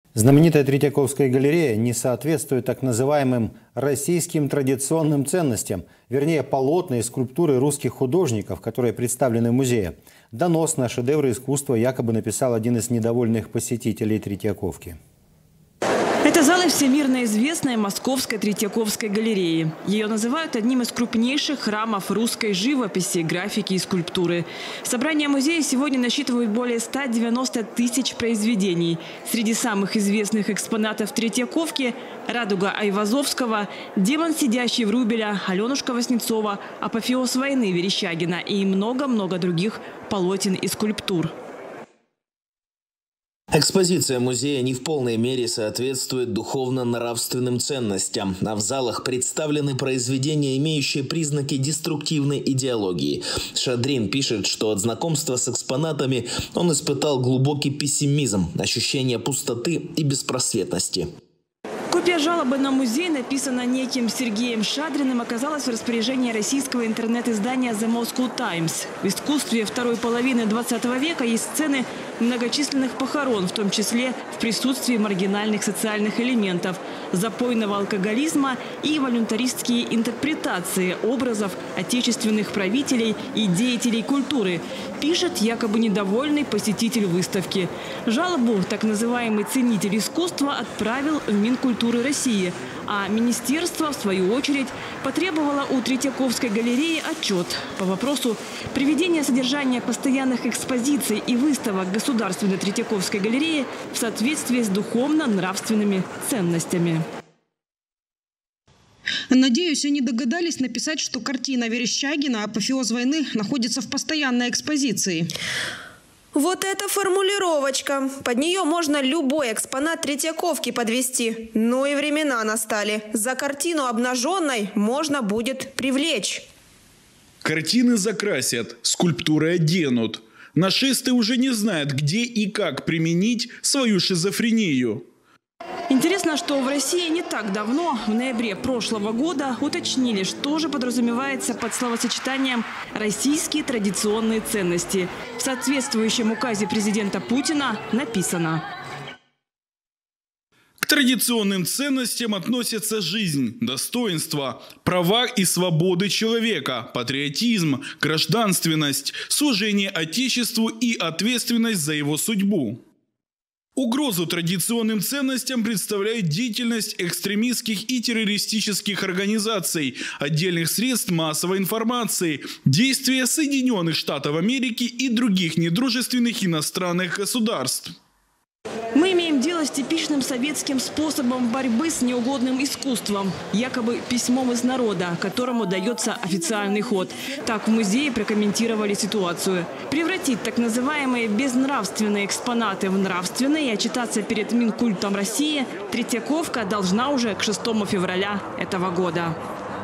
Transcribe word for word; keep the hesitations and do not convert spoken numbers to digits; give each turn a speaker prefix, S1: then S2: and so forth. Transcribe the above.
S1: Знаменитая Третьяковская галерея не соответствует так называемым российским традиционным ценностям, вернее полотна и скульптуры русских художников, которые представлены в музее. Донос на шедевры искусства якобы написал один из недовольных посетителей Третьяковки.
S2: Это залы всемирно известной Московской Третьяковской галереи. Ее называют одним из крупнейших храмов русской живописи, графики и скульптуры. Собрание музея сегодня насчитывает более ста девяноста тысяч произведений. Среди самых известных экспонатов Третьяковки – «Радуга» Айвазовского, «Демон, сидящий в Рубеля» Аленушка Васнецова, «Апофеоз войны» Верещагина и много-много других полотен и скульптур.
S3: Экспозиция музея не в полной мере соответствует духовно-нравственным ценностям, а в залах представлены произведения, имеющие признаки деструктивной идеологии. Шадрин пишет, что от знакомства с экспонатами он испытал глубокий пессимизм, ощущение пустоты и беспросветности.
S2: Копия жалобы на музей, написана неким Сергеем Шадриным, оказалась в распоряжении российского интернет-издания «The Moscow Times». В искусстве второй половины двадцатого века есть сцены многочисленных похорон, в том числе в присутствии маргинальных социальных элементов, запойного алкоголизма и волюнтаристские интерпретации образов отечественных правителей и деятелей культуры, пишет якобы недовольный посетитель выставки. Жалобу так называемый ценитель искусства отправил в Минкультуры России, а министерство, в свою очередь, потребовало у Третьяковской галереи отчет по вопросу приведения содержания постоянных экспозиций и выставок Государственной Третьяковской галереи в соответствии с духовно-нравственными ценностями.
S4: Надеюсь, они догадались написать, что картина Верещагина «Апофеоз войны» находится в постоянной экспозиции.
S5: Вот эта формулировочка. Под нее можно любой экспонат Третьяковки подвести. Ну и времена настали. За картину обнаженной можно будет привлечь.
S6: Картины закрасят, скульптуры оденут. Нашисты уже не знают, где и как применить свою шизофрению.
S2: Интересно, что в России не так давно, в ноябре прошлого года, уточнили, что же подразумевается под словосочетанием «российские традиционные ценности». В соответствующем указе президента Путина написано:
S6: к традиционным ценностям относятся жизнь, достоинство, права и свободы человека, патриотизм, гражданственность, служение Отечеству и ответственность за его судьбу. Угрозу традиционным ценностям представляет деятельность экстремистских и террористических организаций, отдельных средств массовой информации, действия Соединенных Штатов Америки и других недружественных иностранных государств.
S2: Мы имеем дело с типичным советским способом борьбы с неугодным искусством, якобы письмом из народа, которому дается официальный ход. Так в музее прокомментировали ситуацию. Превратить так называемые безнравственные экспонаты в нравственные и отчитаться перед Минкультом России Третьяковка должна уже к шестому февраля этого года.